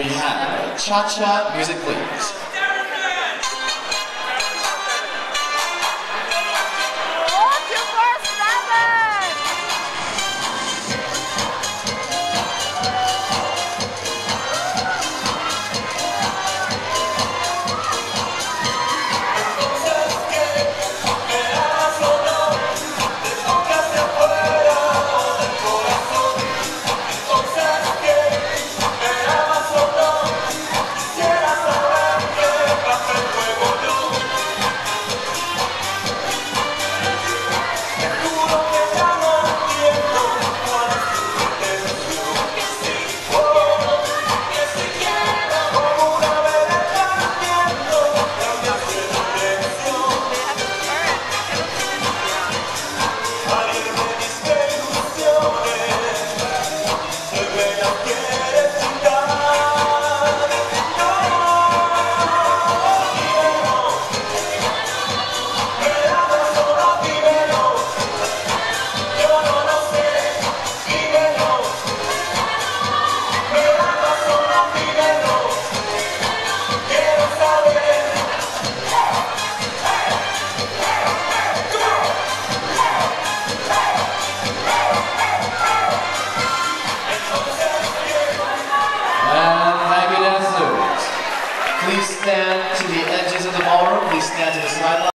we have cha-cha music, please. Please stand to the edges of the ballroom. Please stand to the sideline.